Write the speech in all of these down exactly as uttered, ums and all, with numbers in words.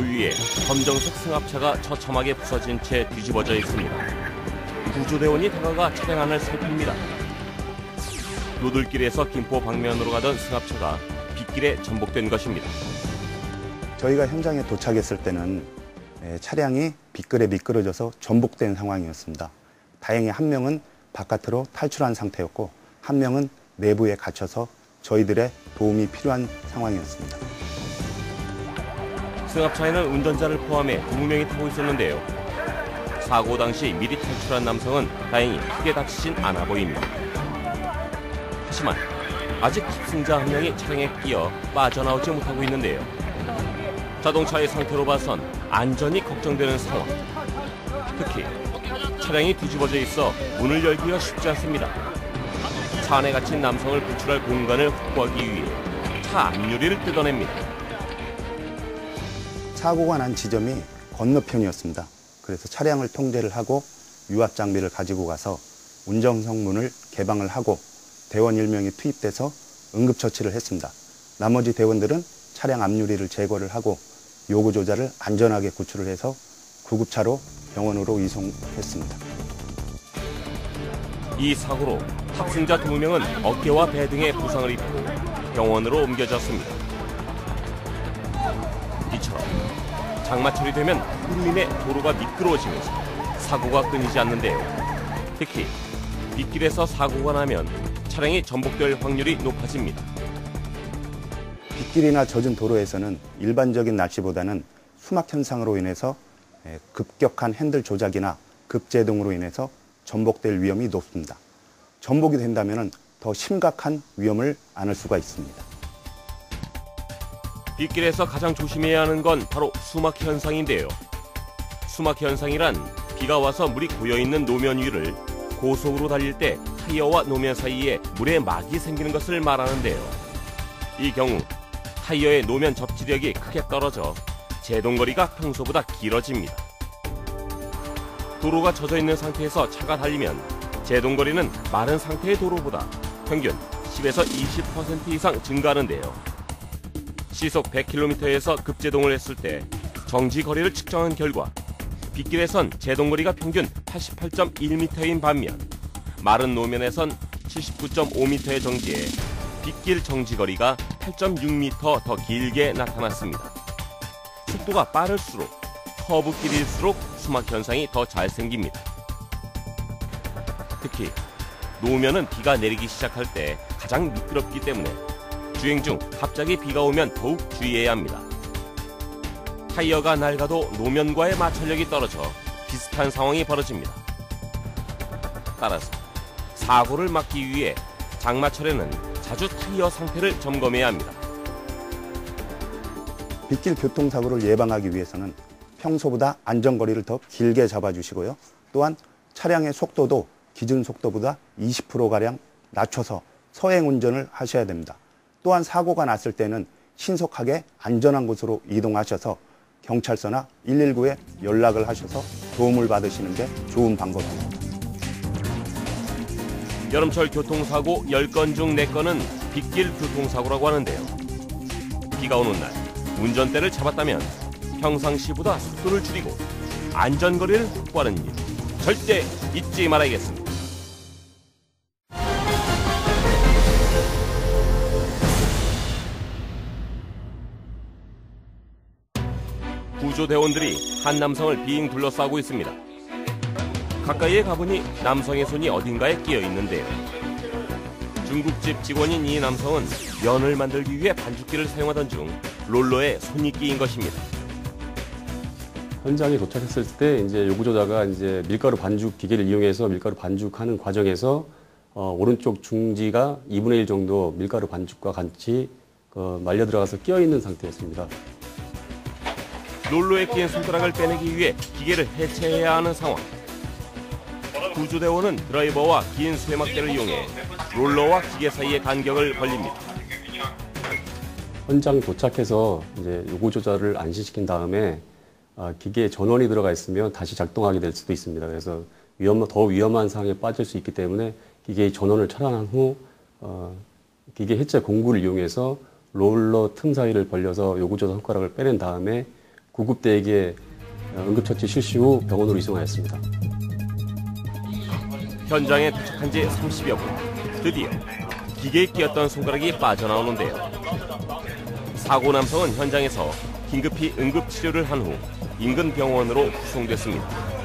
위에 검정색 승합차가 처참하게 부서진 채 뒤집어져 있습니다. 구조대원이 다가가 차량 안을 살핍니다. 노들길에서 김포 방면으로 가던 승합차가 빗길에 전복된 것입니다. 저희가 현장에 도착했을 때는 차량이 빗길에 미끄러져서 전복된 상황이었습니다. 다행히 한 명은 바깥으로 탈출한 상태였고 한 명은 내부에 갇혀서 저희들의 도움이 필요한 상황이었습니다. 승합차에는 운전자를 포함해 두 명이 타고 있었는데요. 사고 당시 미리 탈출한 남성은 다행히 크게 다치진 않아 보입니다. 하지만 아직 탑승자 한 명이 차량에 끼어 빠져나오지 못하고 있는데요. 자동차의 상태로 봐선 안전이 걱정되는 상황. 특히 차량이 뒤집어져 있어 문을 열기가 쉽지 않습니다. 차 안에 갇힌 남성을 구출할 공간을 확보하기 위해 차 앞유리를 뜯어냅니다. 사고가 난 지점이 건너편이었습니다. 그래서 차량을 통제를 하고 유압 장비를 가지고 가서 운전석 문을 개방을 하고 대원 일 명이 투입돼서 응급처치를 했습니다. 나머지 대원들은 차량 앞유리를 제거를 하고 요구조자를 안전하게 구출을 해서 구급차로 병원으로 이송했습니다. 이 사고로 탑승자 두 명은 어깨와 배 등에 부상을 입고 병원으로 옮겨졌습니다. 이처럼 장마철이 되면 그로 인해 도로가 미끄러워지면서 사고가 끊이지 않는데요. 특히 빗길에서 사고가 나면 차량이 전복될 확률이 높아집니다. 빗길이나 젖은 도로에서는 일반적인 날씨보다는 수막 현상으로 인해서 급격한 핸들 조작이나 급제동으로 인해서 전복될 위험이 높습니다. 전복이 된다면 더 심각한 위험을 안을 수가 있습니다. 빗길에서 가장 조심해야 하는 건 바로 수막 현상인데요. 수막 현상이란 비가 와서 물이 고여있는 노면 위를 고속으로 달릴 때 타이어와 노면 사이에 물의 막이 생기는 것을 말하는데요. 이 경우 타이어의 노면 접지력이 크게 떨어져 제동거리가 평소보다 길어집니다. 도로가 젖어 있는 상태에서 차가 달리면 제동거리는 마른 상태의 도로보다 평균 십에서 이십 퍼센트 이상 증가하는데요. 시속 백 킬로미터에서 급제동을 했을 때 정지거리를 측정한 결과 빗길에선 제동거리가 평균 팔십팔 점 일 미터인 반면 마른 노면에선 칠십구 점 오 미터에 정지해 빗길 정지거리가 팔 점 육 미터 더 길게 나타났습니다. 속도가 빠를수록 커브길일수록 수막 현상이 더 잘 생깁니다. 특히 노면은 비가 내리기 시작할 때 가장 미끄럽기 때문에 주행 중 갑자기 비가 오면 더욱 주의해야 합니다. 타이어가 낡아도 노면과의 마찰력이 떨어져 비슷한 상황이 벌어집니다. 따라서 사고를 막기 위해 장마철에는 자주 타이어 상태를 점검해야 합니다. 빗길 교통사고를 예방하기 위해서는 평소보다 안전거리를 더 길게 잡아주시고요. 또한 차량의 속도도 기준 속도보다 이십 퍼센트가량 낮춰서 서행 운전을 하셔야 됩니다. 또한 사고가 났을 때는 신속하게 안전한 곳으로 이동하셔서 경찰서나 일일구에 연락을 하셔서 도움을 받으시는 게 좋은 방법입니다. 여름철 교통사고 열 건 중 네 건은 빗길 교통사고라고 하는데요. 비가 오는 날 운전대를 잡았다면 평상시보다 속도를 줄이고 안전거리를 확보하는 일 절대 잊지 말아야겠습니다. 구조대원들이 한 남성을 빙 둘러싸고 있습니다. 가까이에 가보니 남성의 손이 어딘가에 끼어 있는데요. 중국집 직원인 이 남성은 면을 만들기 위해 반죽기를 사용하던 중 롤러에 손이 끼인 것입니다. 현장에 도착했을 때 이제 요구조자가 이제 밀가루 반죽 기계를 이용해서 밀가루 반죽하는 과정에서 어, 오른쪽 중지가 이분의 일 정도 밀가루 반죽과 같이 어, 말려 들어가서 끼어 있는 상태였습니다. 롤러에 끼인 손가락을 빼내기 위해 기계를 해체해야 하는 상황. 구조대원은 드라이버와 긴 수해막대를 이용해 롤러와 기계 사이의 간격을 벌립니다. 현장 도착해서 이제 요구 조절을 안심시킨 다음에 아, 기계에 전원이 들어가 있으면 다시 작동하게 될 수도 있습니다. 그래서 위험, 더 위험한 상황에 빠질 수 있기 때문에 기계의 전원을 차단한 후 어, 기계 해체 공구를 이용해서 롤러 틈 사이를 벌려서 요구 조절 손가락을 빼낸 다음에 구급대에게 응급처치 실시 후 병원으로 이송하였습니다. 현장에 도착한 지 삼십여 분. 드디어 기계에 끼었던 손가락이 빠져나오는데요. 사고 남성은 현장에서 긴급히 응급치료를 한 후 인근 병원으로 후송됐습니다.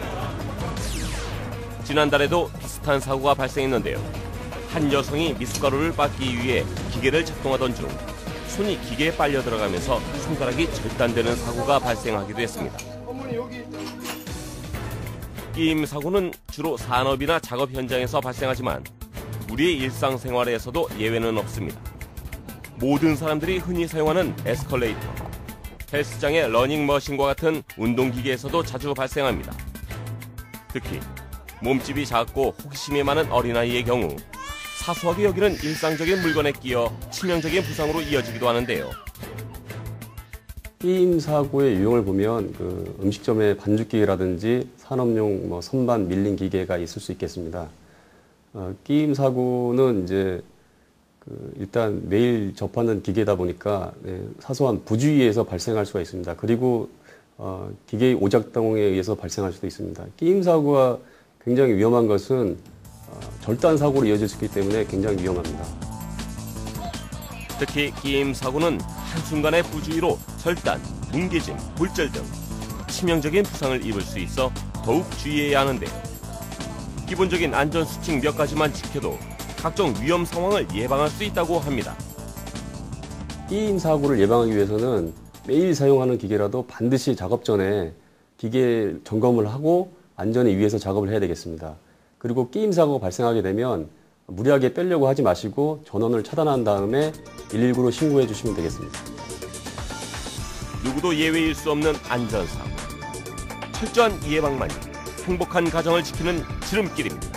지난달에도 비슷한 사고가 발생했는데요. 한 여성이 미숫가루를 빻기 위해 기계를 작동하던 중 손이 기계에 빨려 들어가면서 손가락이 절단되는 사고가 발생하기도 했습니다. 끼임 사고는 주로 산업이나 작업 현장에서 발생하지만 우리의 일상생활에서도 예외는 없습니다. 모든 사람들이 흔히 사용하는 에스컬레이터, 헬스장의 러닝머신과 같은 운동기계에서도 자주 발생합니다. 특히 몸집이 작고 호기심이 많은 어린아이의 경우 사소하게 여기는 일상적인 물건에 끼어 치명적인 부상으로 이어지기도 하는데요. 끼임 사고의 유형을 보면 그 음식점의 반죽기계라든지 산업용 뭐 선반 밀링 기계가 있을 수 있겠습니다. 어, 끼임 사고는 이제 그 일단 매일 접하는 기계다 보니까 네, 사소한 부주의에서 발생할 수가 있습니다. 그리고 어, 기계의 오작동에 의해서 발생할 수도 있습니다. 끼임 사고가 굉장히 위험한 것은 어, 절단 사고로 이어질 수 있기 때문에 굉장히 위험합니다. 특히 끼임 사고는 한순간의 부주의로 절단, 뭉개짐, 골절 등 치명적인 부상을 입을 수 있어 더욱 주의해야 하는데요. 기본적인 안전수칙 몇 가지만 지켜도 각종 위험 상황을 예방할 수 있다고 합니다. 끼임 사고를 예방하기 위해서는 매일 사용하는 기계라도 반드시 작업 전에 기계 점검을 하고 안전에 위해서 작업을 해야 되겠습니다. 그리고 끼임 사고가 발생하게 되면 무리하게 빼려고 하지 마시고 전원을 차단한 다음에 일일구로 신고해 주시면 되겠습니다. 누구도 예외일 수 없는 안전사고. 철저한 예방만이 행복한 가정을 지키는 지름길입니다.